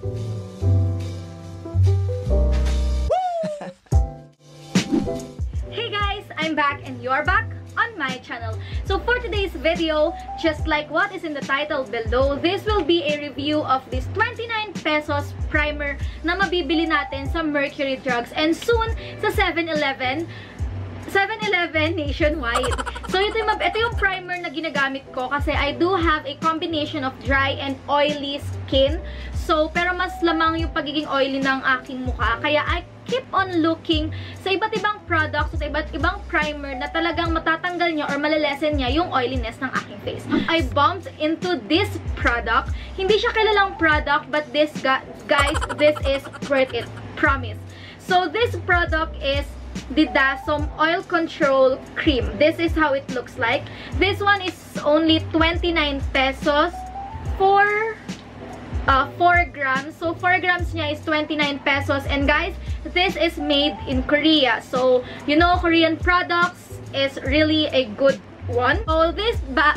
Hey guys, I'm back and you're back on my channel. So for today's video, just like what is in the title below, this will be a review of this 29 pesos primer na mabibili natin sa Mercury Drugs and soon sa 7-Eleven nationwide. So ito yung primer na ginagamit ko kasi I do have a combination of dry and oily skin. So pero mas lamang yung pagiging oily ng aking mukha. Kaya I keep on looking sa iba't ibang products, sa iba't ibang primer na talagang matatanggal niya or malalesen niya yung oiliness ng aking face. I bumped into this product. Hindi siya kilalang product, but this, guys, this is worth it. Promise. So this product is the DASOM Oil Control Cream. This is how it looks like. This one is only 29 pesos for 4 grams. So 4 grams niya is 29 pesos. And guys, this is made in Korea. So, you know, Korean products is really a good one. So this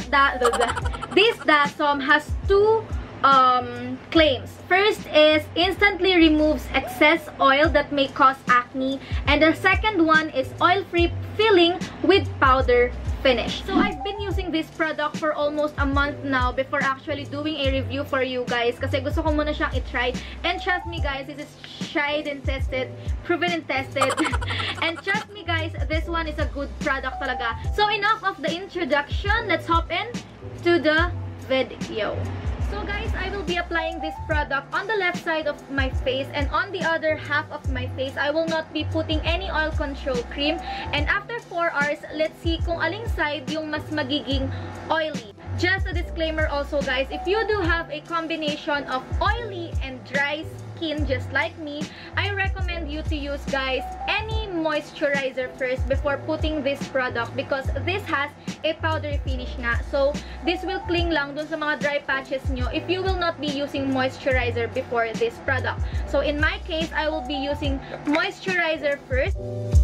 DASOM has two claims. First is instantly removes excess oil that may cause acne, and the second one is oil-free filling with powder finish. So I've been using this product for almost a month now before actually doing a review for you guys kasi gusto ko muna siyang i-try. And trust me guys, this is tried and tested, proven and tested. And trust me guys, this one is a good product talaga. So enough of the introduction, let's hop in to the video. So guys, I will be applying this product on the left side of my face, and on the other half of my face, I will not be putting any oil control cream. And after 4 hours, let's see kung aling side yung mas magiging oily. Just a disclaimer also guys, if you do have a combination of oily and dry skin just like me, I recommend you to use guys any moisturizer first before putting this product because this has a powdery finish nga. So this will cling lang dun sa mga dry patches nyo if you will not be using moisturizer before this product. So in my case, I will be using moisturizer first.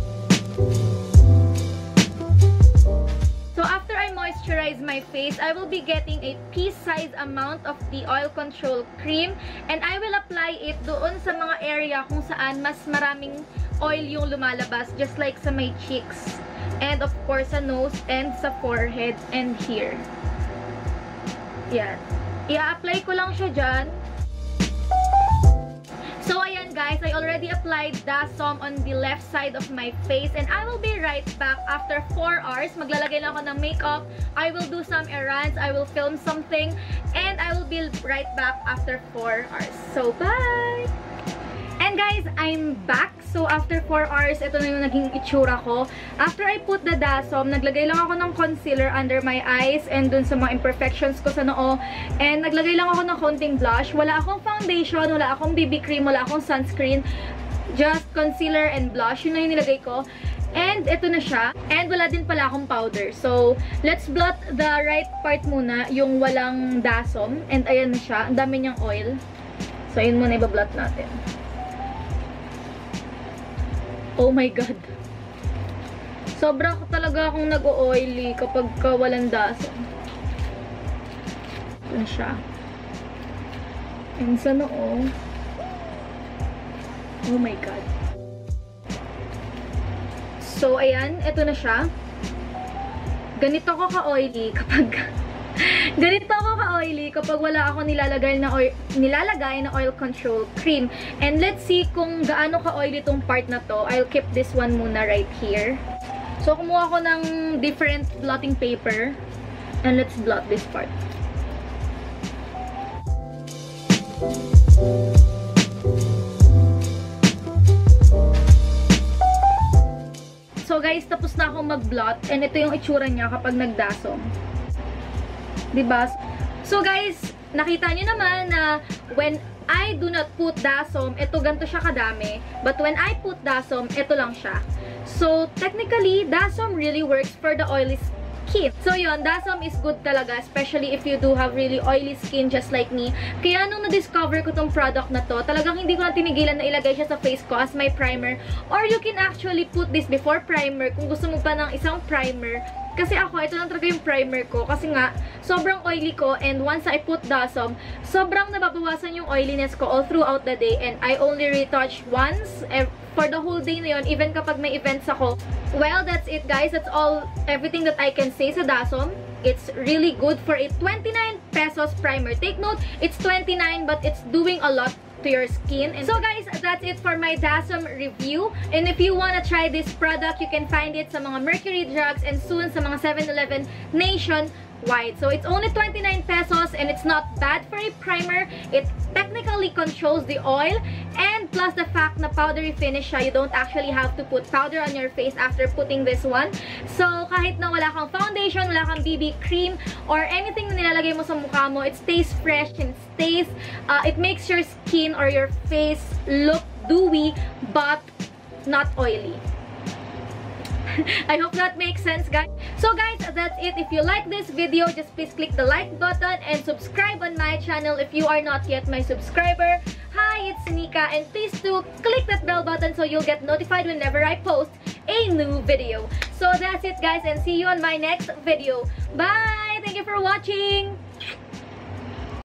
So after I moisturize my face, I will be getting a pea-sized amount of the oil control cream, and I will apply it doon sa mga area kung saan mas maraming oil yung lumalabas, just like sa my cheeks, and of course sa nose and sa forehead and here. Yan. I-apply ko lang siya dyan. So ayan guys, I already applied DASOM on the left side of my face, and I will be right back after 4 hours. Maglalagay lang ako ng makeup, I will do some errands, I will film something, and I will be right back after 4 hours. So bye! And guys, I'm back. So after 4 hours, ito na yung naging itsura ko. After I put the DASOM, naglagay lang ako ng concealer under my eyes and dun sa mga imperfections ko sa noo. And naglagay lang ako ng konting blush. Wala akong foundation, wala akong BB cream, wala akong sunscreen. Just concealer and blush. Yun na yung nilagay ko. And ito na siya. And wala din pala akong powder. So, let's blot the right part muna, yung walang DASOM. And ayan na siya. Ang dami niyang oil. So, yun muna ibablot natin. Oh my God. Sobra ko talaga akong nag-oily kapag walang DASOM. Ito siya. And sa noo. Oh my God. So, ayan. Ito na siya. Ganito ko ka-oily kapag wala ako nilalagay na oil control cream. And let's see kung gaano ka-oily itong part na to. I'll keep this one muna right here. So, kumuha ko ng different blotting paper. And let's blot this part. So, guys, tapos na akong mag-blot. And ito yung itsura niya kapag nag-DASOM. Diba? So guys, nakita nyo naman na when I do not put DASOM, ito ganito siya kadami. But when I put DASOM, ito lang siya. So technically, DASOM really works for the oily skin. So yun, DASOM is good talaga, especially if you do have really oily skin just like me. Kaya nung na-discover ko tong product na to, talagang hindi ko na tinigilan na ilagay siya sa face ko as my primer. Or you can actually put this before primer kung gusto mo pa ng isang primer. Kasi ako, ito lang talaga yung primer ko. Kasi nga, sobrang oily ko. And once I put Dasm, sobrang nababawasan yung oiliness ko all throughout the day. And I only retouch once for the whole day na yun, even kapag may events ako. Well, that's it guys. That's everything that I can say sa Dasm. It's really good for a 29 pesos primer. Take note, it's 29 but it's doing a lot to your skin. And so guys, that's it for my Dasm review. And if you wanna try this product, you can find it sa mga Mercury Drugs and soon sa mga 7-Eleven nationwide. So it's only 29 pesos and it's not bad for a primer. It technically controls the oil and plus the fact na powdery finish siya. You don't actually have to put powder on your face after putting this one. So kahit na wala kang foundation, wala kang BB cream or anything na nilalagay mo sa mukha mo, it stays fresh and it makes your skin or your face look dewy but not oily. I hope that makes sense, guys. So guys, that's it. If you like this video, just please click the like button and subscribe on my channel if you are not yet my subscriber. Hi, it's Nika, and please do click that bell button so you'll get notified whenever I post a new video. So that's it guys, and see you on my next video. Bye! Thank you for watching!